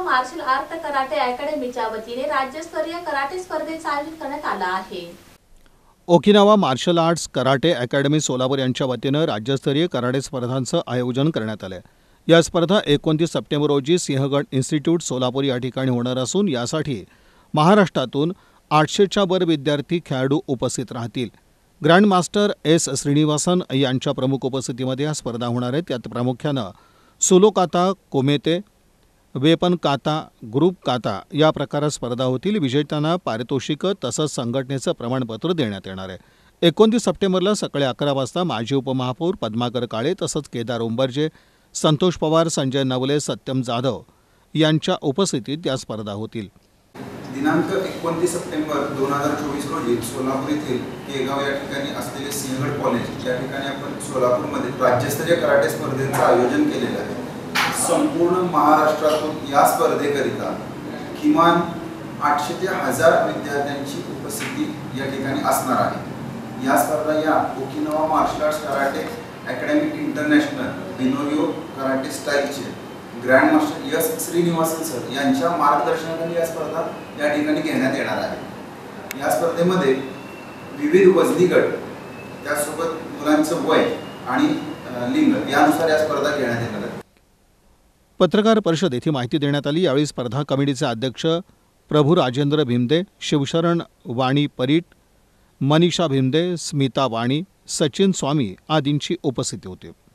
Marshal art karate अकॅडमीच्या वतीने राज्यस्तरीय karate स्पर्धेचे आयोजन करण्यात आले आहे। Okinawa martial arts karate academy Solapur यांच्या वतीनं राज्यस्तरीय कराटे स्पर्धांचं आयोजन करण्यात आलं। या स्पर्धा 29 सप्टेंबर रोजी सिंहगड इन्स्टिट्यूट सोलापूर या ठिकाणी होणार असून यासाठी महाराष्ट्रातून 800च्या वर विद्यार्थी खेळाडू उपस्थित राहतील। ग्रँड मास्टर एस श्रीनिवासन यांच्या प्रमुख उपस्थितीमध्ये या स्पर्धा होणार आहेत। त्यात प्रामुख्यानं सोलो काता, कोमेते, वेपन काता, ग्रुप काता या प्रकारात स्पर्धा होतील। विजेत्यांना पारितोषिकं तसंच संघटनेचं प्रमाणपत्र देण्यात येणार आहे। 29 सप्टेंबरला सकाळी 11 वाजता माजी उपमहापौर पद्माकर काळे तसंच केदार उंबर्जे, संतोष पवार, संजय नवले, सत्यम जाधव यांच्या उपस्थितीत या स्पर्धा होतील। दिनांक 29 सप्टेंबर 2024 रोजी सोलापूर येथील केगाव या ठिकाणी असलेले सिंहगड कॉलेज या ठिकाणी आपण सोलापूरमध्ये राज्यस्तरीय कराटे स्पर्धेचं आयोजन केलेलं आहे। संपूर्ण महाराष्ट्रातून या स्पर्धेकरिता किमान 800 ते 1000 विद्यार्थ्यांची उपस्थिती या ठिकाणी असणार आहे। या स्पर्धा या Okinawa martial arts karate academy international डिनोरिओ कराटे स्टाईलचे grand master S Srinivasan sir यांच्या मार्गदर्शनाखाली या स्पर्धा या ठिकाणी घेण्यात येणार आहे। या स्पर्धेमध्ये विविध वजनी गट त्यासोबत मुलांचं वय आणि लिंग यानुसार या स्पर्धा घेण्यात येणार आहेत। पत्रकार परिषदेत ही माहिती देण्यात आली। यावेळी स्पर्धा कमिटीचे अध्यक्ष प्रभू राजेंद्र भिमदे, शिवशरण वाणी परीट, मनीषा भिमदे, स्मिता वाणी, सचिन स्वामी आदींची उपस्थिती होती।